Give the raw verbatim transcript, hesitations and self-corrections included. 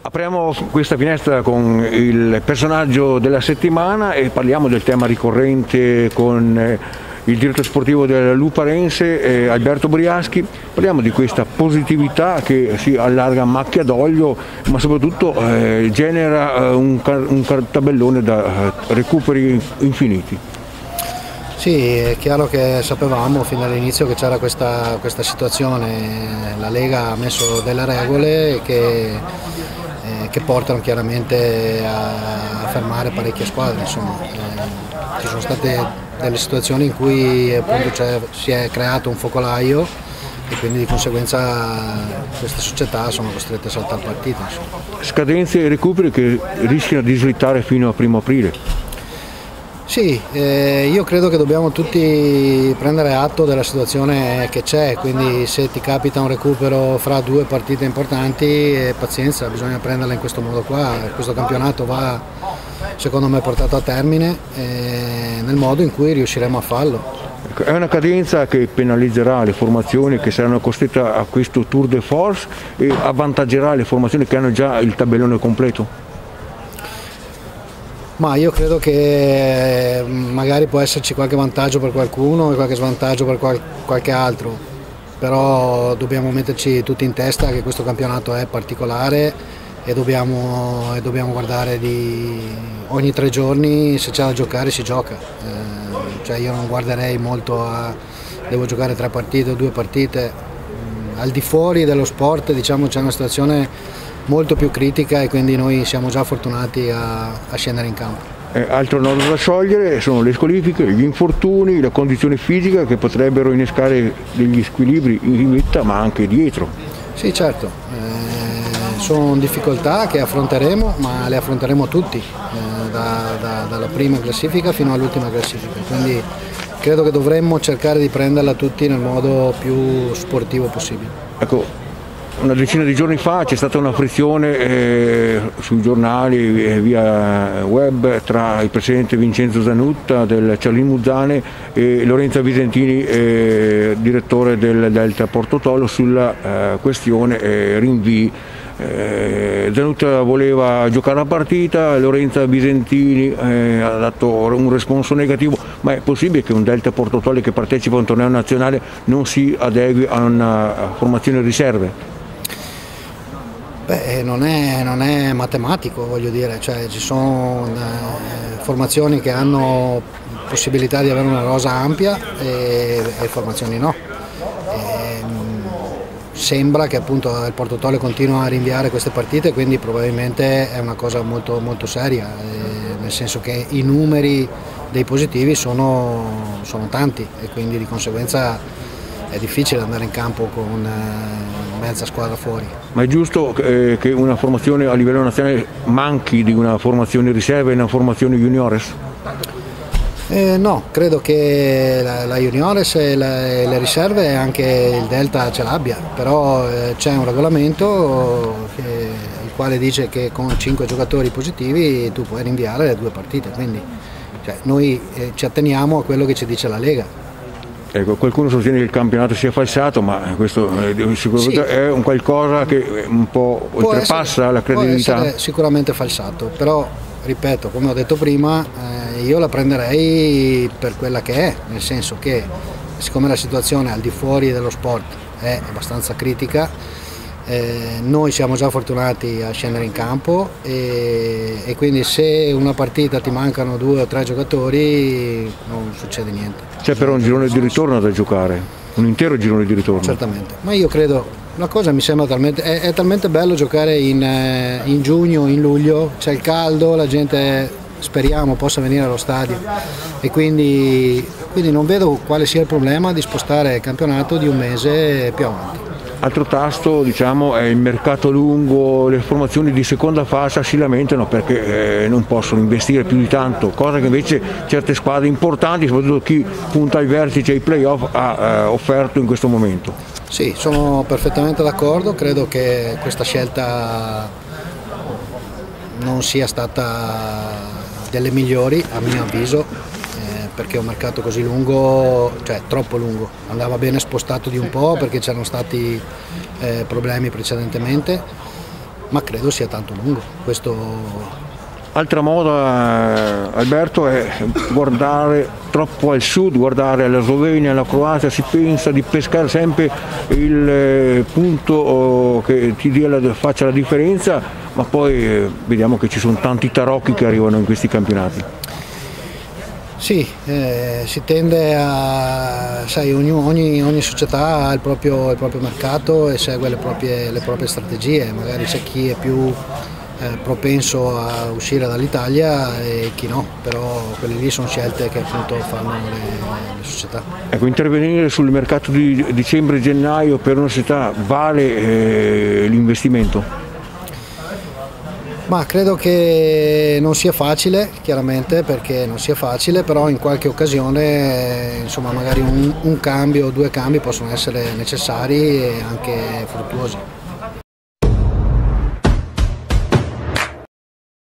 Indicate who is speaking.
Speaker 1: Apriamo questa finestra con il personaggio della settimana e parliamo del tema ricorrente con il direttore sportivo della Luparense, eh, Alberto Briaschi. Parliamo di questa positività che si allarga a macchia d'olio, ma soprattutto eh, genera eh, un, un tabellone da eh, recuperi infiniti.
Speaker 2: Sì, è chiaro che sapevamo fin dall'inizio che c'era questa, questa situazione. La Lega ha messo delle regole che, eh, che portano chiaramente a, a fermare parecchie squadre. Insomma, eh, ci sono state delle situazioni in cui appunto si è creato un focolaio e quindi di conseguenza queste società sono costrette a saltare partita. Insomma.
Speaker 1: Scadenze e recuperi che rischiano di slittare fino a primo aprile.
Speaker 2: Sì, eh, io credo che dobbiamo tutti prendere atto della situazione che c'è, quindi se ti capita un recupero fra due partite importanti, eh, pazienza, bisogna prenderla in questo modo qua. Questo campionato va secondo me portato a termine eh, nel modo in cui riusciremo a farlo.
Speaker 1: È una cadenza che penalizzerà le formazioni che saranno costrette a questo tour de force e avvantaggerà le formazioni che hanno già il tabellone completo?
Speaker 2: Ma io credo che magari può esserci qualche vantaggio per qualcuno e qualche svantaggio per qual qualche altro, però dobbiamo metterci tutti in testa che questo campionato è particolare e dobbiamo, e dobbiamo guardare di ogni tre giorni, se c'è da giocare si gioca. Eh, cioè io non guarderei molto a devo giocare tre partite o due partite. Al di fuori dello sport, diciamo, c'è una situazione molto più critica e quindi noi siamo già fortunati a, a scendere in campo.
Speaker 1: Eh, altro nodo da sciogliere sono le squalifiche, gli infortuni, la condizione fisica che potrebbero innescare degli squilibri in vetta ma anche dietro.
Speaker 2: Sì, certo, eh, sono difficoltà che affronteremo, ma le affronteremo tutti, eh, da, da, dalla prima classifica fino all'ultima classifica, quindi credo che dovremmo cercare di prenderla tutti nel modo più sportivo possibile.
Speaker 1: Ecco, una decina di giorni fa c'è stata una frizione eh, sui giornali e via web tra il presidente Vincenzo Zanutta del Cialin Muzzane e Lorenzo Visentini, eh, direttore del Delta Porto Tolo, sulla eh, questione eh, rinvii. Eh, Zanutta voleva giocare la partita, Lorenzo Visentini eh, ha dato un responso negativo, ma è possibile che un Delta Porto Tolo che partecipa a un torneo nazionale non si adegui a una formazione riserve?
Speaker 2: Beh, non è, non è matematico, voglio dire, cioè, ci sono eh, formazioni che hanno possibilità di avere una rosa ampia e, e formazioni no. E, sembra che appunto il Porto Tolo continua a rinviare queste partite, quindi probabilmente è una cosa molto, molto seria, eh, nel senso che i numeri dei positivi sono, sono tanti e quindi di conseguenza è difficile andare in campo con eh, mezza squadra fuori.
Speaker 1: Ma è giusto eh, che una formazione a livello nazionale manchi di una formazione riserva e una formazione juniores?
Speaker 2: Eh, no, credo che la, la juniores e la, e le riserve anche il Delta ce l'abbia, però eh, c'è un regolamento che, il quale dice che con cinque giocatori positivi tu puoi rinviare le due partite, quindi cioè, noi eh, ci atteniamo a quello che ci dice la Lega.
Speaker 1: Ecco, qualcuno sostiene che il campionato sia falsato, ma questo eh, sicuramente sì, è un qualcosa che un po' oltrepassa essere, la credibilità.
Speaker 2: Può essere sicuramente falsato, però ripeto, come ho detto prima, eh, io la prenderei per quella che è, nel senso che siccome la situazione al di fuori dello sport è abbastanza critica, eh, noi siamo già fortunati a scendere in campo e, e quindi se una partita ti mancano due o tre giocatori non succede niente.
Speaker 1: C'è però un girone di ritorno da giocare, un intero girone di ritorno.
Speaker 2: Certamente, ma io credo, la cosa mi sembra talmente, è, è talmente bello giocare in, eh, in giugno, in luglio, c'è il caldo, la gente speriamo possa venire allo stadio e quindi, quindi non vedo quale sia il problema di spostare il campionato di un mese più avanti.
Speaker 1: Altro tasto, diciamo, è il mercato lungo, le formazioni di seconda fascia si lamentano perché eh, non possono investire più di tanto, cosa che invece certe squadre importanti, soprattutto chi punta ai vertici e ai playoff, ha eh, offerto in questo momento.
Speaker 2: Sì, sono perfettamente d'accordo, credo che questa scelta non sia stata delle migliori a mio avviso, perché un mercato così lungo, cioè troppo lungo, andava bene spostato di un po' perché c'erano stati eh, problemi precedentemente, ma credo sia tanto lungo. Questo...
Speaker 1: Altra moda, Alberto, è guardare troppo al sud, guardare alla Slovenia, alla Croazia, si pensa di pescare sempre il punto che ti dia la, faccia la differenza, ma poi vediamo che ci sono tanti tarocchi che arrivano in questi campionati.
Speaker 2: Sì, eh, si tende a, sai, ogni, ogni, ogni società ha il proprio, il proprio mercato e segue le proprie, le proprie strategie, magari c'è chi è più eh, propenso a uscire dall'Italia e chi no, però quelle lì sono scelte che appunto fanno le, le società.
Speaker 1: Ecco, intervenire sul mercato di dicembre-gennaio per una società vale eh, l'investimento?
Speaker 2: Ma credo che non sia facile, chiaramente, perché non sia facile, però in qualche occasione insomma magari un, un cambio o due cambi possono essere necessari e anche fruttuosi.